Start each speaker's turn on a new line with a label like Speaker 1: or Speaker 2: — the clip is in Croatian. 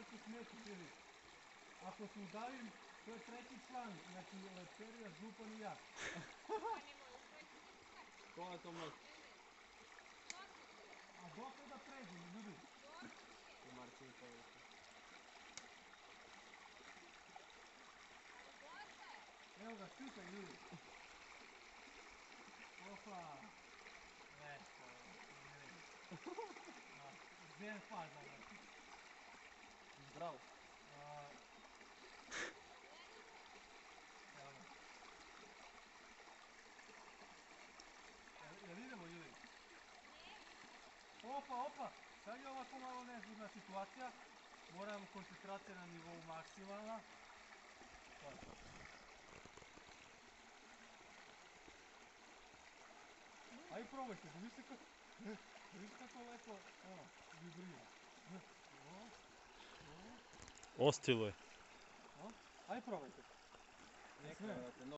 Speaker 1: se smeći prvi. Ako se udavim, to je treći član, znači Lepterija, Župan i ja.
Speaker 2: Kola to može?
Speaker 1: A dokle da pređem, ljudi?
Speaker 2: U Marcin površi.
Speaker 1: Evo ga, čutaj ljudi. Opa. Lepo, Zden faza, znači.
Speaker 2: Zdravo.
Speaker 1: Evo ga. Jel idemo ljudi? Opa. Sad je ovako malo nezgodna situacija. Moram koncentracija na nivou maksimalna. To je to. Ajde probajte, da vidite kako lepo vibrira.
Speaker 3: Osciluje.
Speaker 1: Ajde probajte.
Speaker 2: Neka,